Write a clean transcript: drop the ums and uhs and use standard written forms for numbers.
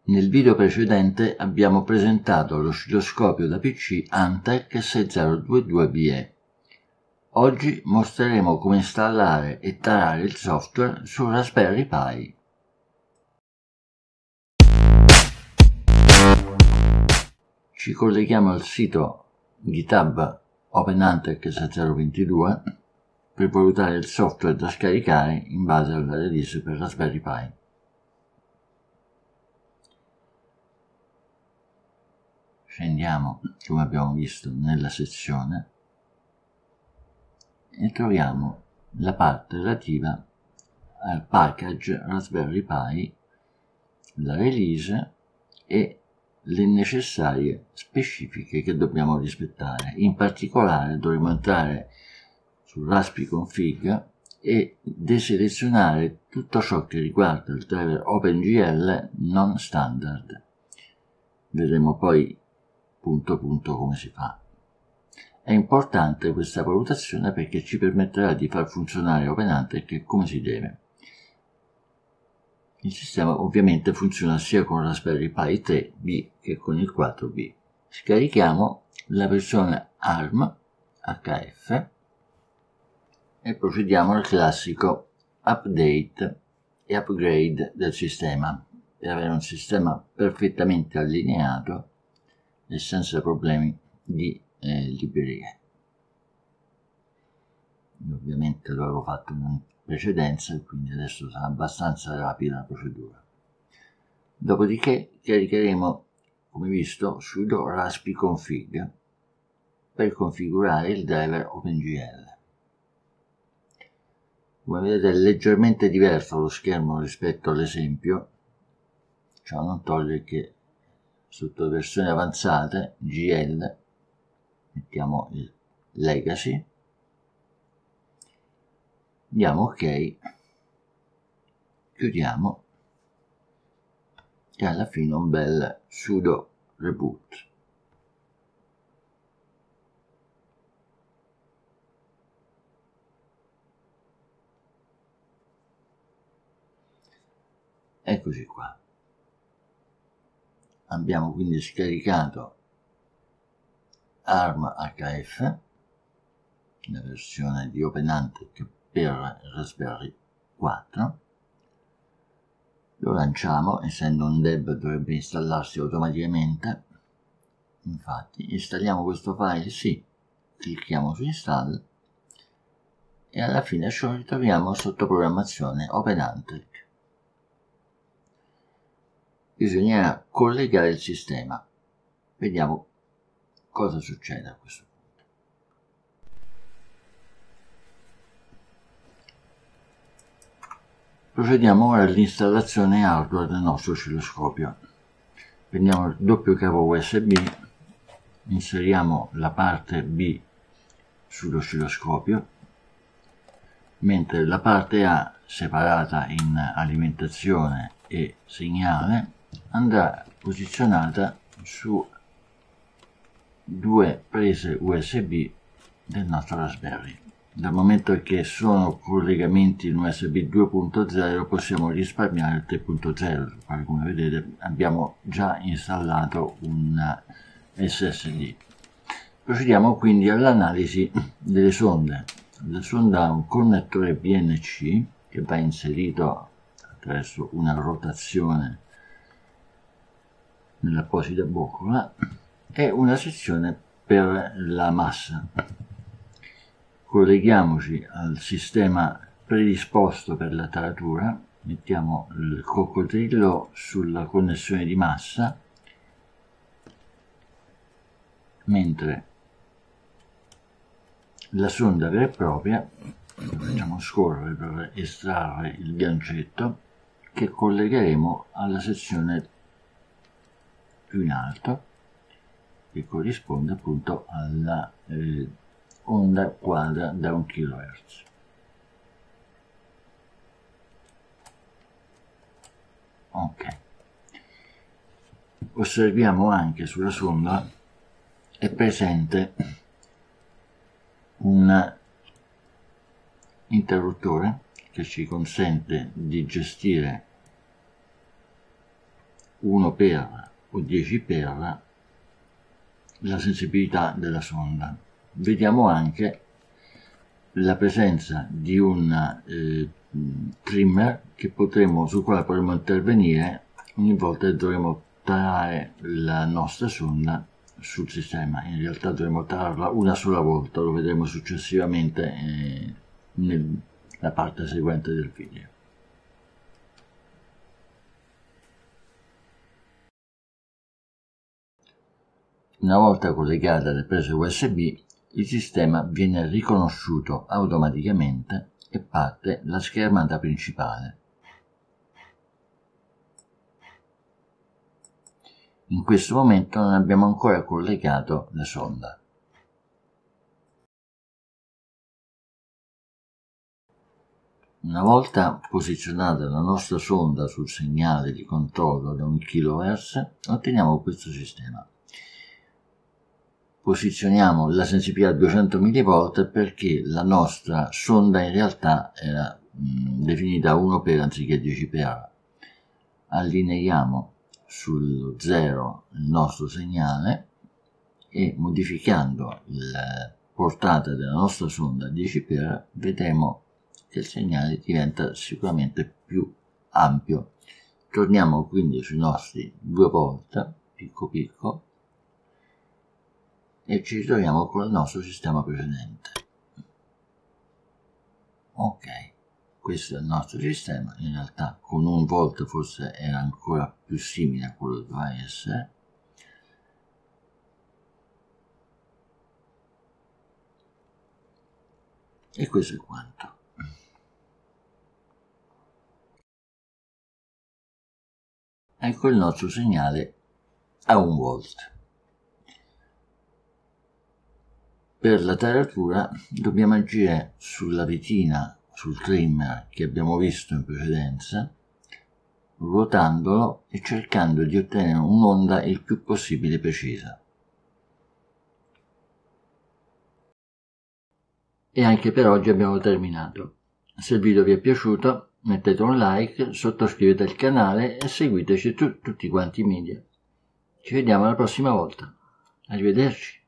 Nel video precedente abbiamo presentato l'oscilloscopio da PC Antec 6022BE. Oggi mostreremo come installare e tarare il software su Raspberry Pi. Ci colleghiamo al sito GitHub OpenAntec 6022 per valutare il software da scaricare in base alla release per Raspberry Pi. Scendiamo, come abbiamo visto, nella sezione e troviamo la parte relativa al package Raspberry Pi, la release e le necessarie specifiche che dobbiamo rispettare. In particolare dovremo entrare su raspi-config e deselezionare tutto ciò che riguarda il driver OpenGL non standard. Vedremo poi punto come si fa. È importante questa valutazione perché ci permetterà di far funzionare OpenAntec come si deve. Il sistema ovviamente funziona sia con Raspberry Pi 3B che con il 4B. Scarichiamo la versione ARM HF e procediamo al classico update e upgrade del sistema per avere un sistema perfettamente allineato e senza problemi di librerie. Io ovviamente lo avevo fatto in precedenza e quindi adesso sarà abbastanza rapida la procedura. Dopodiché caricheremo, come visto, sudo raspi-config per configurare il driver OpenGL. Come vedete è leggermente diverso lo schermo rispetto all'esempio, ciò non toglie che sotto versioni avanzate GL mettiamo il legacy, diamo ok, chiudiamo e alla fine un bel sudo reboot. Eccoci qua. Abbiamo quindi scaricato ARM HF, la versione di OpenAntec per Raspberry 4. Lo lanciamo, essendo un deb dovrebbe installarsi automaticamente. Infatti installiamo questo file, sì, clicchiamo su install e alla fine ci ritroviamo sotto programmazione OpenAntec. Bisognerà collegare il sistema. Vediamo cosa succede a questo punto. Procediamo ora all'installazione hardware del nostro oscilloscopio. Prendiamo il doppio cavo USB, inseriamo la parte B sull'oscilloscopio, mentre la parte A, separata in alimentazione e segnale, andrà posizionata su due prese USB del nostro Raspberry. Dal momento che sono collegamenti in USB 2.0 possiamo risparmiare il 3.0, come vedete abbiamo già installato un SSD. Procediamo quindi all'analisi delle sonde. La sonda ha un connettore BNC che va inserito attraverso una rotazione nell'apposita boccola e una sezione per la massa. Colleghiamoci al sistema predisposto per la taratura, mettiamo il coccodrillo sulla connessione di massa, mentre la sonda vera e propria la facciamo scorrere per estrarre il gancetto che collegheremo alla sezione più in alto, che corrisponde appunto alla onda quadra da 1 kHz. Ok. Osserviamo anche sulla sonda è presente un interruttore che ci consente di gestire 1 per o 10 per la sensibilità della sonda. Vediamo anche la presenza di un trimmer sul quale potremo intervenire ogni volta che dovremo tarare la nostra sonda sul sistema. In realtà dovremo tararla una sola volta, lo vedremo successivamente nella parte seguente del video. Una volta collegata alle prese USB, il sistema viene riconosciuto automaticamente e parte la schermata principale. In questo momento non abbiamo ancora collegato la sonda. Una volta posizionata la nostra sonda sul segnale di controllo da 1 kHz, otteniamo questo sistema. Posizioniamo la sensibilità a 200 mV perché la nostra sonda in realtà era definita 1 per anziché 10 per. Allineiamo sullo 0 il nostro segnale e modificando la portata della nostra sonda a 10 per vedremo che il segnale diventa sicuramente più ampio. Torniamo quindi sui nostri 2 volt picco picco e ci ritroviamo con il nostro sistema precedente. Ok, questo è il nostro sistema. In realtà con 1 volt forse era ancora più simile a quello che doveva essere. E questo è quanto. Ecco il nostro segnale a 1 volt. Per la taratura dobbiamo agire sulla vitina, sul trimmer che abbiamo visto in precedenza, ruotandolo e cercando di ottenere un'onda il più possibile precisa. E anche per oggi abbiamo terminato. Se il video vi è piaciuto mettete un like, sottoscrivete il canale e seguiteci su tutti quanti i media. Ci vediamo la prossima volta. Arrivederci.